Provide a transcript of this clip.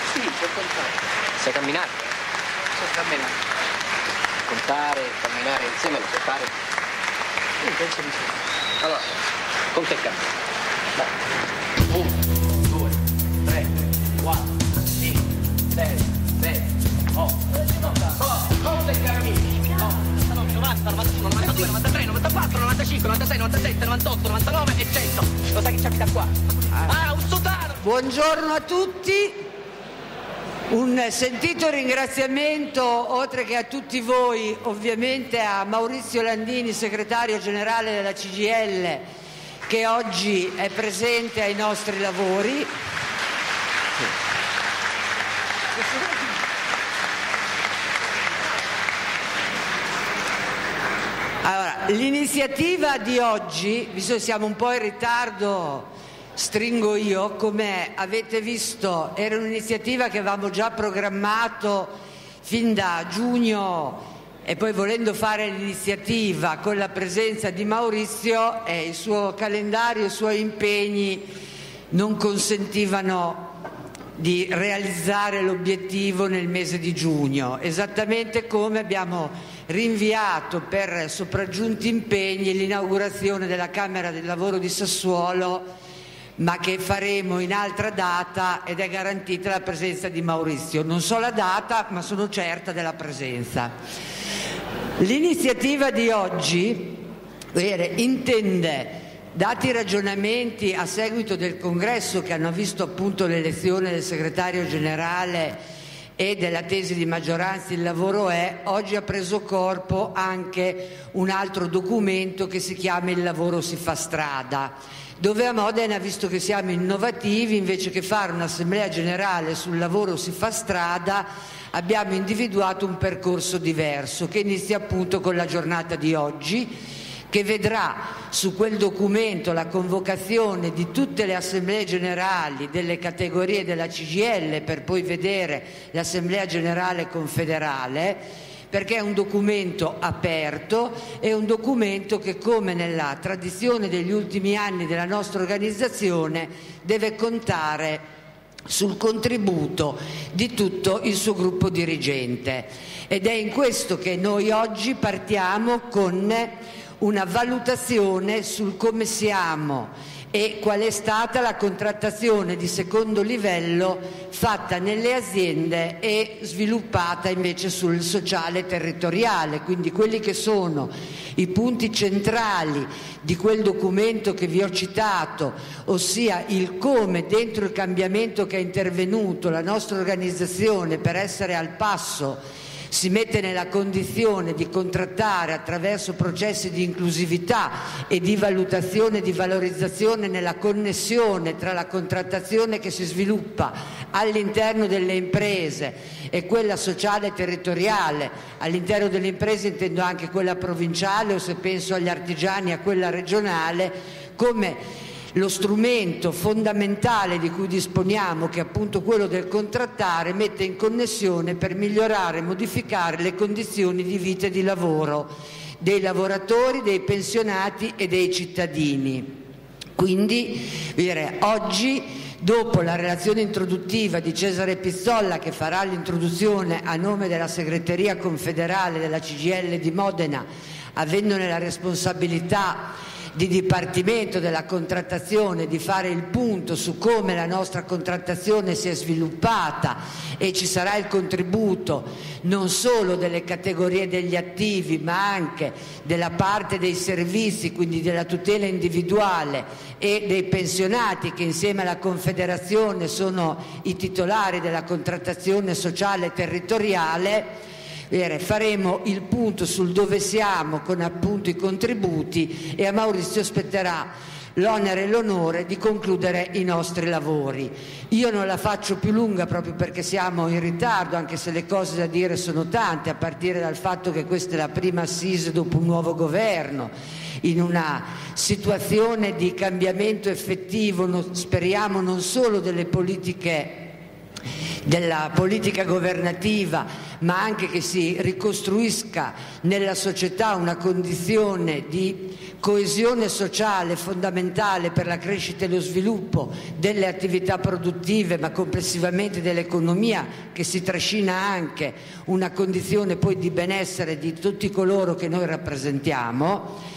Sì, può contare. Sai camminare? So camminare. Contare, camminare insieme lo sai fare? Io penso di sì. Allora, conta e cammina. Vai. 1, 2, 3, 4, 5, 6, 7, 8, 9, conta e cammini. 90, 91, 92, 93, 94, 95, 96, 97, 98, 99 e 100. Lo sai che c'è da qua? Un sodano! Buongiorno a tutti, un sentito ringraziamento oltre che a tutti voi ovviamente a Maurizio Landini, segretario generale della CGIL, che oggi è presente ai nostri lavori. Allora, l'iniziativa di oggi, visto che siamo un po' in ritardo, stringo io, come avete visto era un'iniziativa che avevamo già programmato fin da giugno e poi volendo fare l'iniziativa con la presenza di Maurizio il suo calendario, i suoi impegni non consentivano di realizzare l'obiettivo nel mese di giugno, esattamente come abbiamo rinviato per sopraggiunti impegni l'inaugurazione della Camera del Lavoro di Sassuolo, ma che faremo in altra data ed è garantita la presenza di Maurizio. Non so la data, ma sono certa della presenza. L'iniziativa di oggi intende, dati i ragionamenti a seguito del congresso che hanno visto appunto l'elezione del segretario generale e della tesi di maggioranza Il lavoro è, oggi ha preso corpo anche un altro documento che si chiama Il lavoro si fa strada, dove a Modena, visto che siamo innovativi, invece che fare un'assemblea generale sul lavoro si fa strada, abbiamo individuato un percorso diverso che inizia appunto con la giornata di oggi, che vedrà su quel documento la convocazione di tutte le assemblee generali delle categorie della CGIL per poi vedere l'assemblea generale confederale, perché è un documento aperto, è un documento che, come nella tradizione degli ultimi anni della nostra organizzazione, deve contare sul contributo di tutto il suo gruppo dirigente. Ed è in questo che noi oggi partiamo con una valutazione sul come siamo e qual è stata la contrattazione di secondo livello fatta nelle aziende e sviluppata invece sul sociale territoriale, quindi quelli che sono i punti centrali di quel documento che vi ho citato, ossia il come dentro il cambiamento che è intervenuto la nostra organizzazione per essere al passo si mette nella condizione di contrattare attraverso processi di inclusività e di valutazione e di valorizzazione nella connessione tra la contrattazione che si sviluppa all'interno delle imprese e quella sociale e territoriale. All'interno delle imprese intendo anche quella provinciale o, se penso agli artigiani, a quella regionale, come lo strumento fondamentale di cui disponiamo, che è appunto quello del contrattare, mette in connessione per migliorare e modificare le condizioni di vita e di lavoro dei lavoratori, dei pensionati e dei cittadini. Quindi oggi, dopo la relazione introduttiva di Cesare Pizzolla, che farà l'introduzione a nome della segreteria confederale della CGIL di Modena, avendone la responsabilità di Dipartimento della contrattazione, di fare il punto su come la nostra contrattazione si è sviluppata, e ci sarà il contributo non solo delle categorie degli attivi ma anche della parte dei servizi, quindi della tutela individuale e dei pensionati, che insieme alla Confederazione sono i titolari della contrattazione sociale territoriale. Faremo il punto sul dove siamo con appunto i contributi, e a Maurizio spetterà l'onere e l'onore di concludere i nostri lavori. Io non la faccio più lunga proprio perché siamo in ritardo, anche se le cose da dire sono tante, a partire dal fatto che questa è la prima assise dopo un nuovo governo, in una situazione di cambiamento effettivo, speriamo, non solo delle politiche, della politica governativa, ma anche che si ricostruisca nella società una condizione di coesione sociale fondamentale per la crescita e lo sviluppo delle attività produttive, ma complessivamente dell'economia, che si trascina anche una condizione poi di benessere di tutti coloro che noi rappresentiamo.